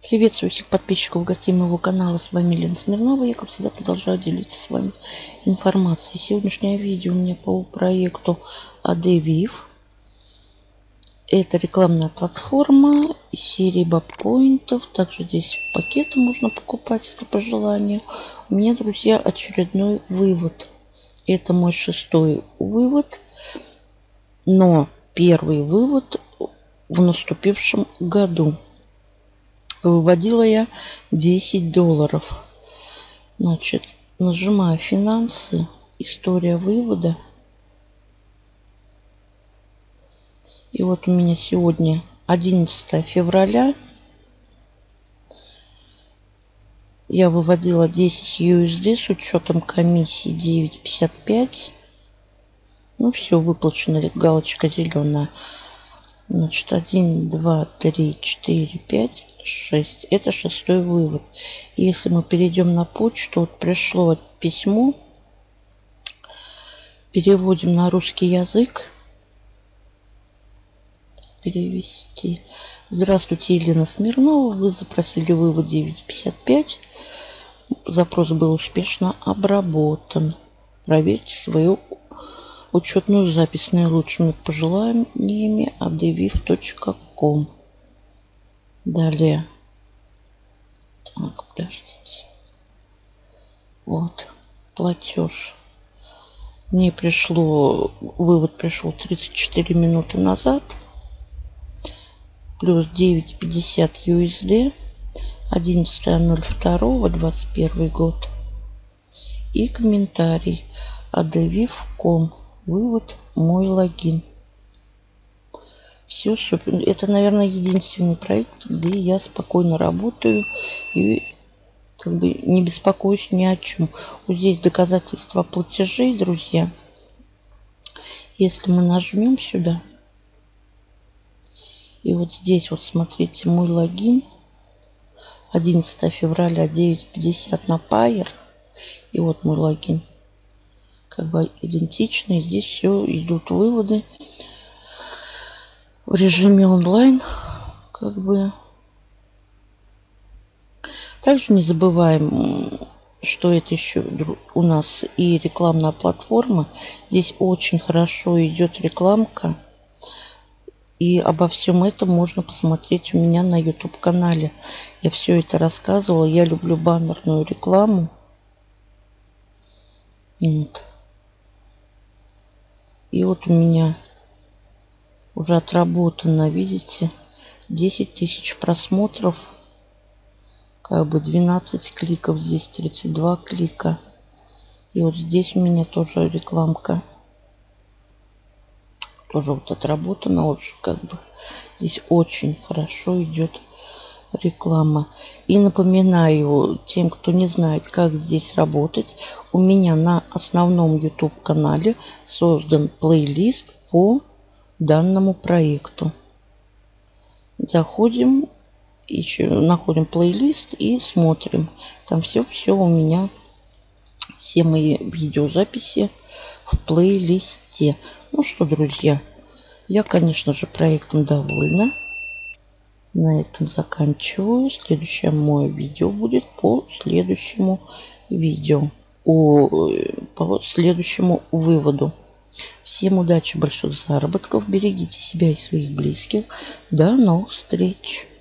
Приветствую всех подписчиков, гостей моего канала. С вами Лена Смирнова. Я, как всегда, продолжаю делиться с вами информацией. Сегодняшнее видео у меня по проекту ADVIV. Это рекламная платформа из серии бабпоинтов. Также здесь пакеты можно покупать, если по желанию. У меня, друзья, очередной вывод. Это мой 6-й вывод. Но первый вывод в наступившем году. Выводила я $10. Значит, нажимаю финансы, история вывода. И вот у меня сегодня 11 февраля. Я выводила 10 USD с учетом комиссии 9,55. Ну все, выплачена, галочка зеленая. Значит, 1, 2, 3, 4, 5, 6. Это 6-й вывод. Если мы перейдем на почту, вот пришло письмо. Переводим на русский язык. Перевести. Здравствуйте, Елена Смирнова. Вы запросили вывод 9,55. Запрос был успешно обработан. Проверьте свою учетную запись с наилучшими пожеланиями adviv.com. Далее. Так, подождите. Вот. Платеж. Мне пришло, вывод пришел 34 минуты назад. Плюс 9,50 USD. 11.02.21 год. И комментарий. adviv.com. Вывод, мой логин. Все супер. Это, наверное, единственный проект, где я спокойно работаю и как бы не беспокоюсь ни о чем. Вот здесь доказательства платежей, друзья. Если мы нажмем сюда, и вот здесь вот смотрите мой логин. 11 февраля 9:50 на Payeer. И вот мой логин. Как бы идентичны. Здесь все идут выводы в режиме онлайн. Как бы. Также не забываем, что это еще у нас и рекламная платформа. Здесь очень хорошо идет рекламка. И обо всем этом можно посмотреть у меня на YouTube канале. Я все это рассказывала. Я люблю баннерную рекламу. Вот. И вот у меня уже отработано, видите, 10 тысяч просмотров. Как бы 12 кликов, здесь 32 клика. И вот здесь у меня тоже рекламка. Тоже вот отработана. Вот как бы здесь очень хорошо идет реклама. И напоминаю тем, кто не знает, как здесь работать. У меня на основном YouTube канале создан плейлист по данному проекту. Заходим, еще находим плейлист и смотрим. Там все у меня, все мои видеозаписи в плейлисте. Ну что, друзья, я, конечно же, проектом довольна. На этом заканчиваю. Следующее мое видео будет по следующему видео. По следующему выводу. Всем удачи, больших заработков. Берегите себя и своих близких. До новых встреч.